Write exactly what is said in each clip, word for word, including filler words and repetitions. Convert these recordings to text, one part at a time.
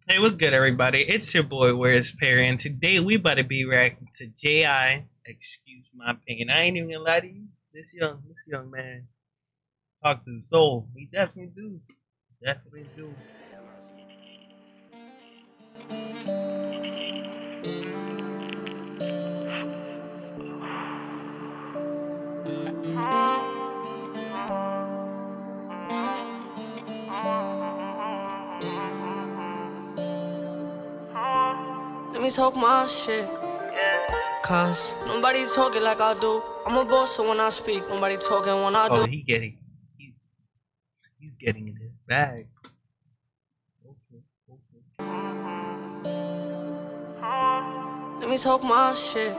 Hey, what's good, everybody? It's your boy, Where's Perry, and today we about to be reacting to J I. Excuse my opinion. I ain't even gonna lie to you. This young, this young man talk to the soul. He definitely do. Definitely do. Let me talk my shit, cause nobody talking like I do. I'm a boss, so when I speak, nobody talking when I do. Oh, he getting, he, he's getting in his bag. Okay, okay. Let me talk my shit,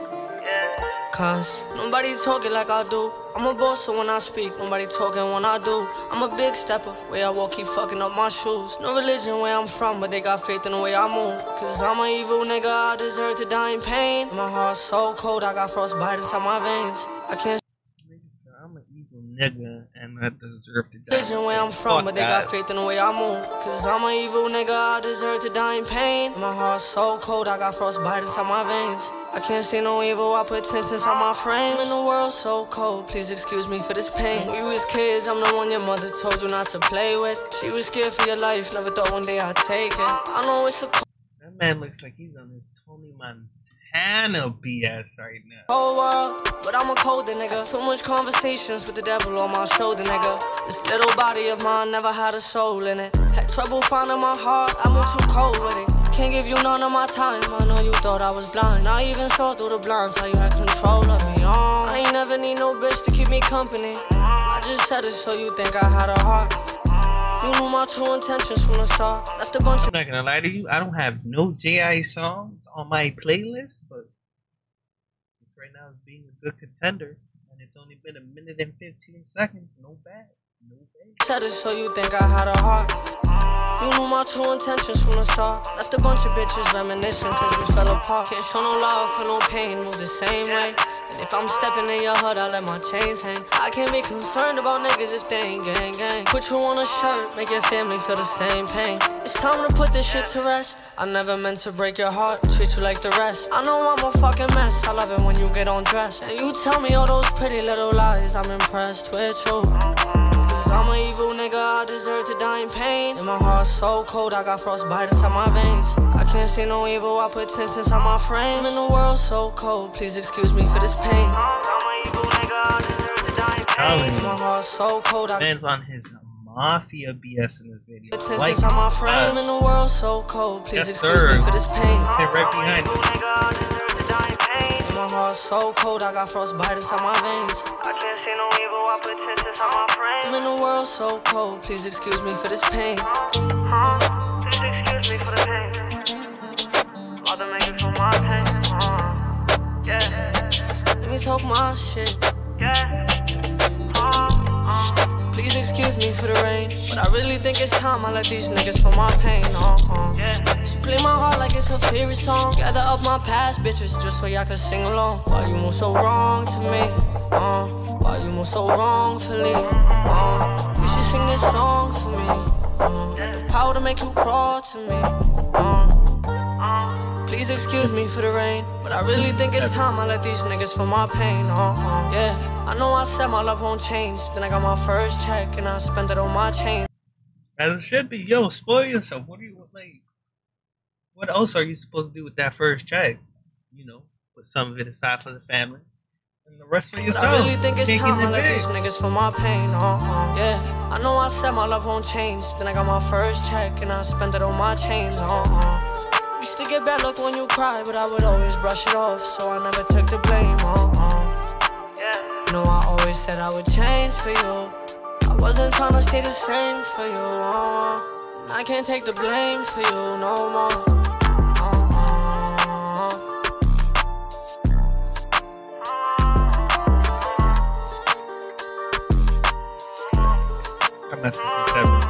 cause nobody talking like I do. I'm a boss, so when I speak, nobody talking when I do. I'm a big stepper, where I walk keep fucking up my shoes. No religion where I'm from, but they got faith in the way I move. Cause I'm an evil nigga, I deserve to die in pain. My heart's so cold, I got frostbite inside my veins. I can't So I'm an evil nigga and I deserve to die. religion where I'm from, Fuck but they that. got faith in the way I move. Cause I'm an evil nigga, I deserve to die in pain. My heart's so cold, I got frostbite inside my veins. I can't see no evil, I put tents inside my frame. And the world's so cold, please excuse me for this pain. When we was kids, I'm the one your mother told you not to play with. She was scared for your life, never thought one day I'd take it. I know it's a That man looks like he's on his Tony Montana B S right now. whole world, but I'm a colder nigga. Too much conversations with the devil on my shoulder, nigga. This little body of mine never had a soul in it. Had trouble finding my heart, I moved too cold with it. Can't give you none of my time, I know you thought I was blind. I even saw through the blinds how you had control of me. Oh, I ain't never need no bitch to keep me company. I just said it so you think I had a heart. You knew my true intentions from the start. Left a bunch I'm of not gonna lie to you, I don't have no J I songs on my playlist, but this right now is being a good contender, and it's only been a minute and fifteen seconds. No bad, no bad. said it so you think I had a heart. You knew my true intentions from the start. Left a bunch of bitches reminiscing cause we fell apart. Can't show no love for no pain, move the same way. And if I'm stepping in your hood, I let my chains hang. I can't be concerned about niggas if they ain't gang gang. Put you on a shirt, make your family feel the same pain. It's time to put this shit to rest. I never meant to break your heart, treat you like the rest. I know I'm a fucking mess, I love it when you get undressed. And you tell me all those pretty little lies, I'm impressed with you. Cause I'm an evil nigga, I deserve to die in pain. And my heart's so cold, I got frostbite inside my veins. I can't see no evil, I put tents inside my frame. And the world's so cold, please excuse me for this pain. I'm an evil nigga, I deserve to die in pain. My heart's so cold, I Man's on his mafia B S in this video. put tents Like, inside my frame. uh, And the world's so cold, please yes, excuse sir. me for this pain. Sit right behind you. My heart's so cold, I got frostbite inside my veins. I can't see no evil, I put tents inside my frame. I'm in the world so cold, please excuse me for this pain. Huh? Please excuse me for the pain. Mother make it for my pain. Uh, yeah. Let me talk my shit. Yeah. Uh, uh. Please excuse me for the rain, but I really think it's time I let these niggas feel my pain. Uh, uh. Yeah. She play my heart like it's her favorite song. Gather up my past bitches just so y'all can sing along. Why you move so wrong to me? Uh, why you move so wrongfully? Uh, you should sing this song for me. Uh, got the power to make you crawl to me. Uh, Please excuse me for the rain, but I really think it's time I let these niggas feel my pain. Uh, uh, yeah, I know I said my love won't change. Then I got my first check and I spent it on my chain. As it should be. Yo, spoil yourself. What are you like? What else are you supposed to do with that first check? You know, put some of it aside for the family, and the rest for But yourself. I really think it's Taking time I it let big. these niggas feel my pain. Uh, uh, yeah, I know I said my love won't change. Then I got my first check and I spent it on my chains. Uh, uh. Used to get bad luck when you cry, but I would always brush it off, so I never took the blame. Uh, uh. Yeah. No, I always said I would change for you. I wasn't trying to stay the same for you. Uh, and I can't take the blame for you no more. I messed up this ever.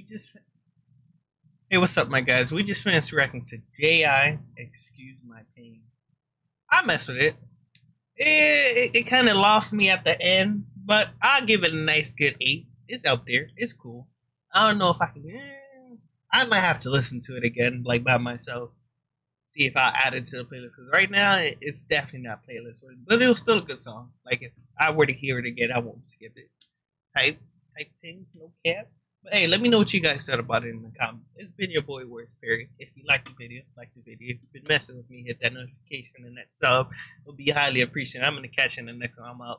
just hey, what's up, my guys? We just finished reacting to J I. Excuse my pain. I messed with it. It, it, it kind of lost me at the end, but I'll give it a nice good eight. It's out there. It's cool. I don't know if I can. Eh, I might have to listen to it again, like by myself. See if I add it to the playlist. Because right now, it, it's definitely not playlist. But it was still a good song. Like, if I were to hear it again, I won't skip it. Type, type things, no cap. But hey, let me know what you guys said about it in the comments. It's been your boy, WherePerrry. If you like the video, like the video. If you've been messing with me, hit that notification and that sub. It'll be highly appreciated. I'm going to catch you in the next one. I'm out.